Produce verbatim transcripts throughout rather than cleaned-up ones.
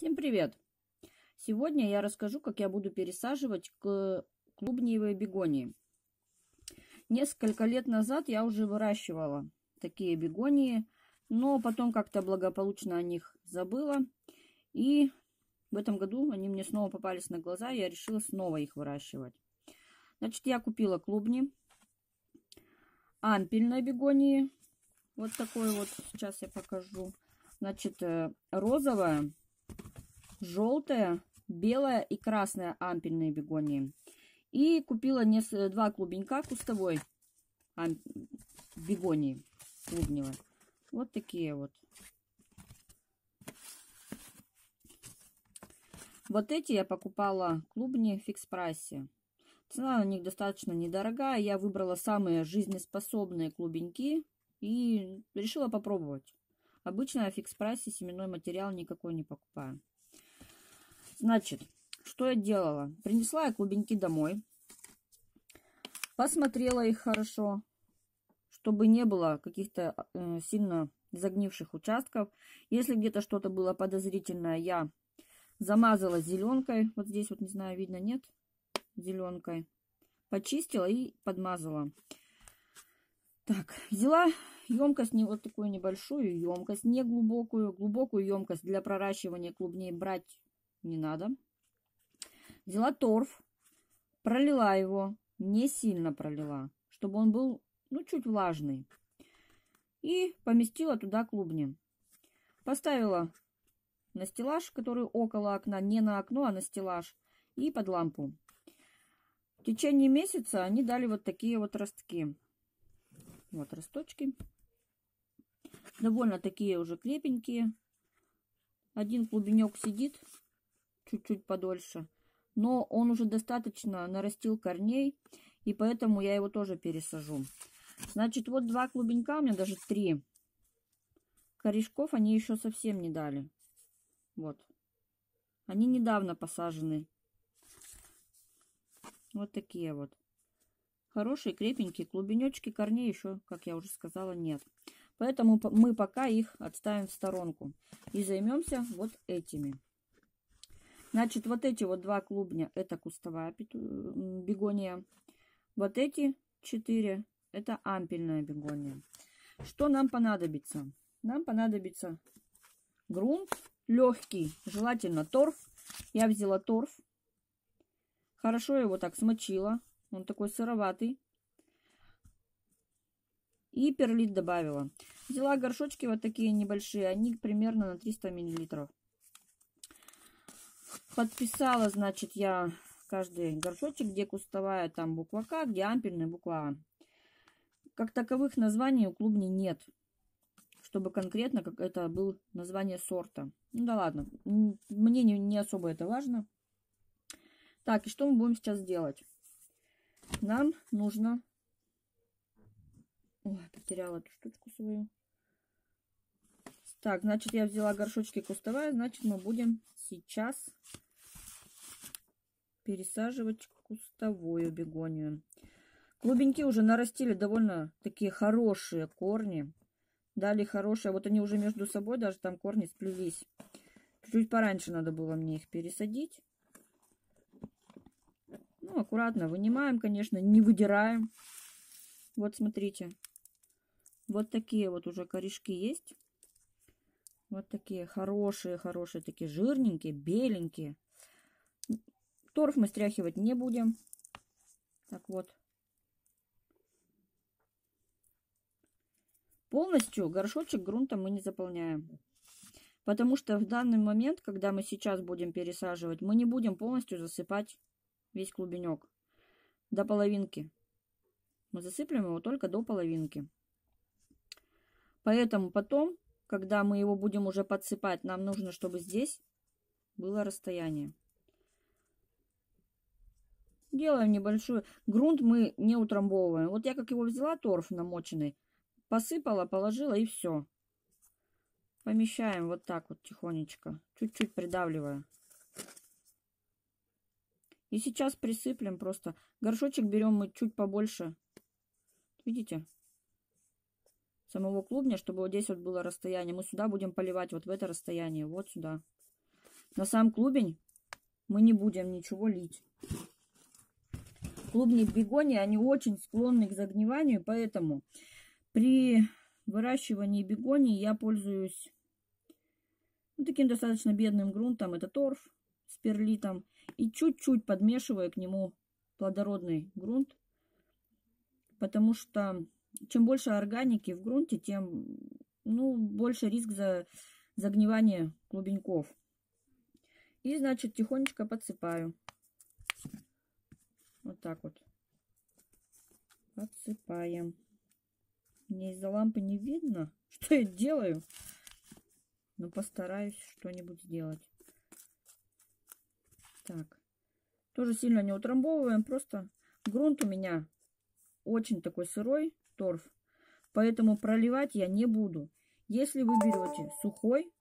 Всем привет! Сегодня я расскажу, как я буду пересаживать клубниевые бегонии. Несколько лет назад я уже выращивала такие бегонии, но потом как-то благополучно о них забыла. И в этом году они мне снова попались на глаза, и я решила снова их выращивать. Значит, я купила клубни ампельной бегонии. Вот такой вот, сейчас я покажу. Значит, розовая, желтая, белая и красная ампельные бегонии. И купила два клубенька кустовой бегонии клубневой. Вот такие вот. Вот эти я покупала клубни в фикс прайсе. Цена на них достаточно недорогая. Я выбрала самые жизнеспособные клубеньки и решила попробовать. Обычно в фикс прайсе семенной материал никакой не покупаю. Значит, что я делала? Принесла я клубеньки домой. Посмотрела их хорошо, чтобы не было каких-то э, сильно загнивших участков. Если где-то что-то было подозрительное, я замазала зеленкой. Вот здесь вот, не знаю, видно, нет? Зеленкой. Почистила и подмазала. Так, взяла емкость, не вот такую небольшую емкость, не глубокую. Глубокую емкость для проращивания клубней брать не надо. Взяла торф, пролила его, не сильно пролила, чтобы он был, ну, чуть влажный. И поместила туда клубни. Поставила на стеллаж, который около окна, не на окно, а на стеллаж, и под лампу. В течение месяца они дали вот такие вот ростки. Вот росточки. Довольно такие уже крепенькие. Один клубенек сидит чуть-чуть подольше, но он уже достаточно нарастил корней, и поэтому я его тоже пересажу. Значит, вот два клубенька, у меня даже три. Корешков они еще совсем не дали. Вот. Они недавно посажены. Вот такие вот. Хорошие, крепенькие клубенечки, корней еще, как я уже сказала, нет. Поэтому мы пока их отставим в сторонку. И займемся вот этими. Значит, вот эти вот два клубня, это кустовая бегония. Вот эти четыре, это ампельная бегония. Что нам понадобится? Нам понадобится грунт легкий, желательно торф. Я взяла торф. Хорошо его так смочила. Он такой сыроватый. И перлит добавила. Взяла горшочки вот такие небольшие. Они примерно на триста миллилитров. Подписала, значит, я каждый горшочек, где кустовая, там буква К, где ампельная, буква А. Как таковых названий у клубней нет. Чтобы конкретно, как это было название сорта. Ну да ладно. Мне не, не особо это важно. Так, и что мы будем сейчас делать? Нам нужно... Ой, потеряла эту штучку свою. Так, значит, я взяла горшочки кустовая. Значит, мы будем сейчас пересаживать кустовую бегонию. Клубеньки уже нарастили довольно такие хорошие корни. Дали хорошие. Вот они уже между собой, даже там корни сплелись. Чуть-чуть пораньше надо было мне их пересадить. Ну, аккуратно вынимаем, конечно, не выдираем. Вот, смотрите. Вот такие вот уже корешки есть. Вот такие хорошие, хорошие, такие жирненькие, беленькие. Торф мы стряхивать не будем. Так вот. Полностью горшочек грунтом мы не заполняем. Потому что в данный момент, когда мы сейчас будем пересаживать, мы не будем полностью засыпать весь клубенек до половинки. Мы засыплем его только до половинки. Поэтому потом, когда мы его будем уже подсыпать, нам нужно, чтобы здесь было расстояние. Делаем небольшой грунт, мы не утрамбовываем. Вот я как его взяла, торф намоченный, посыпала, положила и все. Помещаем вот так вот тихонечко, чуть-чуть придавливая. И сейчас присыплем просто. Горшочек берем мы чуть побольше. Видите? Самого клубня, чтобы вот здесь вот было расстояние. Мы сюда будем поливать вот в это расстояние. Вот сюда. на сам клубень мы не будем ничего лить. Клубни бегонии, они очень склонны к загниванию, поэтому при выращивании бегонии я пользуюсь ну, таким достаточно бедным грунтом. Это торф с перлитом. И чуть-чуть подмешиваю к нему плодородный грунт. Потому что чем больше органики в грунте, тем ну, больше риск за загнивания клубеньков. И, значит, тихонечко подсыпаю. Вот так вот. Подсыпаем. Мне из-за лампы не видно, что я делаю. Но постараюсь что-нибудь сделать. Так. Тоже сильно не утрамбовываем. Просто грунт у меня очень такой сырой, торф. Поэтому проливать я не буду. Если вы берете сухой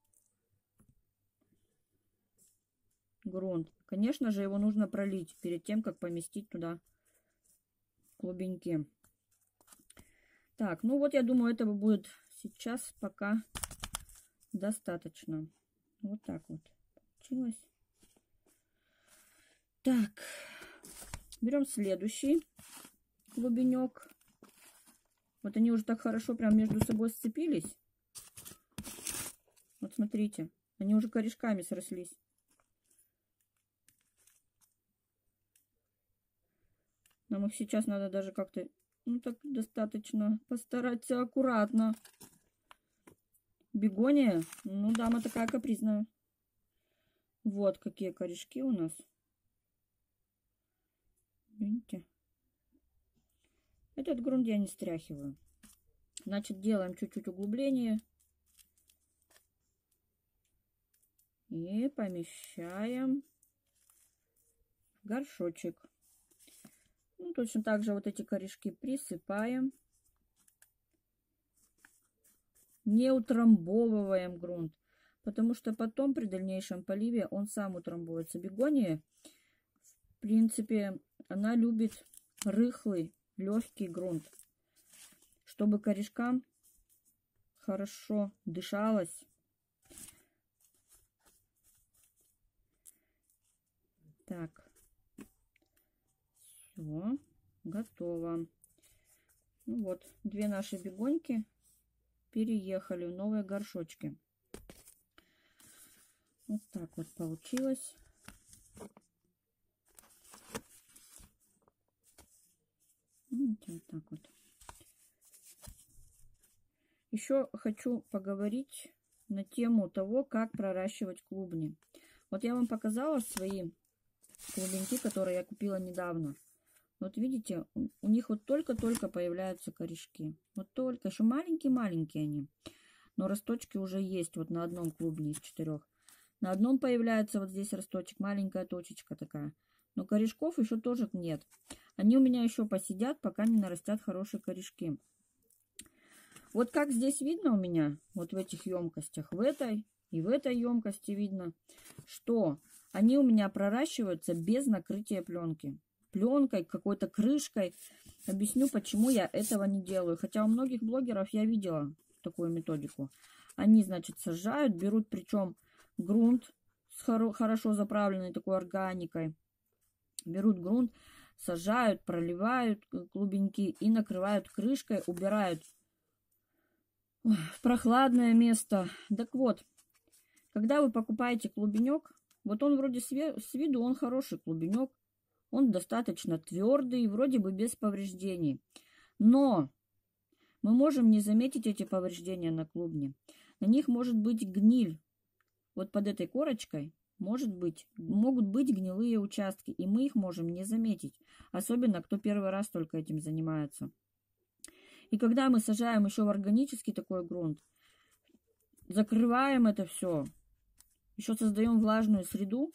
грунт, конечно же, его нужно пролить перед тем, как поместить туда клубеньки. Так, ну вот я думаю, этого будет сейчас пока достаточно. Вот так вот получилось. Так, берем следующий клубенек. Вот они уже так хорошо прям между собой сцепились. Вот смотрите, они уже корешками срослись. Нам их сейчас надо даже как-то, ну так достаточно постараться аккуратно. Бегония, ну дама такая капризная. Вот какие корешки у нас. Видите? Этот грунт я не стряхиваю. Значит, делаем чуть-чуть углубление. И помещаем в горшочек. Ну, точно так же вот эти корешки присыпаем. Не утрамбовываем грунт, потому что потом при дальнейшем поливе он сам утрамбуется. Бегония, в принципе, она любит рыхлый, легкий грунт, чтобы корешкам хорошо дышалось. Так, все, готово. Ну вот, две наши бегоньки переехали в новые горшочки. Вот так вот получилось. Видите, вот так вот. Еще хочу поговорить на тему того, как проращивать клубни. Вот я вам показала свои клубеньки, которые я купила недавно. Вот видите, у них вот только-только появляются корешки. Вот только, еще маленькие-маленькие они. Но росточки уже есть вот на одном клубне из четырех. На одном появляется вот здесь росточек, маленькая точечка такая. Но корешков еще тоже нет. Они у меня еще посидят, пока не нарастят хорошие корешки. Вот как здесь видно у меня, вот в этих емкостях, в этой и в этой емкости видно, что они у меня проращиваются без накрытия пленки. Пленкой, какой-то крышкой. Объясню, почему я этого не делаю. Хотя у многих блогеров я видела такую методику. Они, значит, сажают, берут причем грунт с хоро хорошо заправленной такой органикой. Берут грунт, сажают, проливают клубеньки и накрывают крышкой, убирают в прохладное место. Так вот, когда вы покупаете клубенек, вот он вроде с виду он хороший клубенек. Он достаточно твердый, вроде бы без повреждений. Но мы можем не заметить эти повреждения на клубне. На них может быть гниль. Вот под этой корочкой может быть, могут быть гнилые участки. И мы их можем не заметить. Особенно, кто первый раз только этим занимается. И когда мы сажаем еще в органический такой грунт, закрываем это все, еще создаем влажную среду,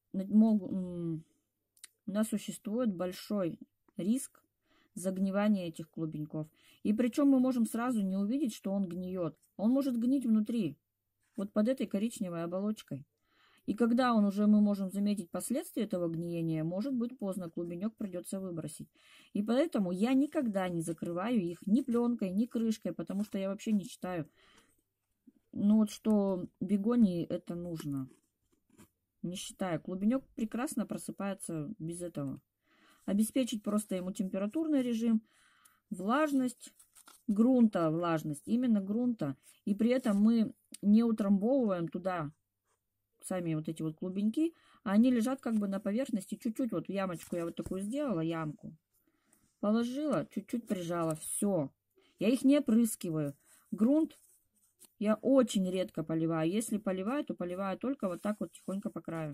у нас существует большой риск загнивания этих клубеньков. И причем мы можем сразу не увидеть, что он гниет. Он может гнить внутри, вот под этой коричневой оболочкой. И когда он уже, мы можем заметить последствия этого гниения, может быть поздно, клубенек придется выбросить. И поэтому я никогда не закрываю их ни пленкой, ни крышкой, потому что я вообще не считаю, ну вот что бегонии это нужно. не считая. Клубенек прекрасно просыпается без этого. Обеспечить просто ему температурный режим, влажность грунта, влажность, именно грунта. И при этом мы не утрамбовываем туда сами вот эти вот клубеньки, а они лежат как бы на поверхности. Чуть-чуть вот в ямочку я вот такую сделала, ямку. Положила, чуть-чуть прижала, все. Я их не опрыскиваю. Грунт я очень редко поливаю. Если поливаю, то поливаю только вот так вот тихонько по краю.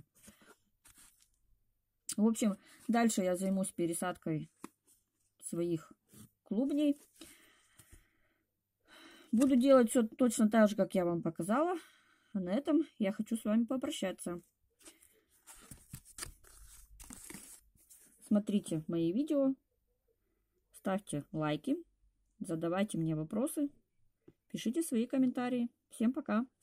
В общем, дальше я займусь пересадкой своих клубней. Буду делать все точно так же, как я вам показала. А на этом я хочу с вами попрощаться. Смотрите мои видео. Ставьте лайки. Задавайте мне вопросы. Пишите свои комментарии. Всем пока!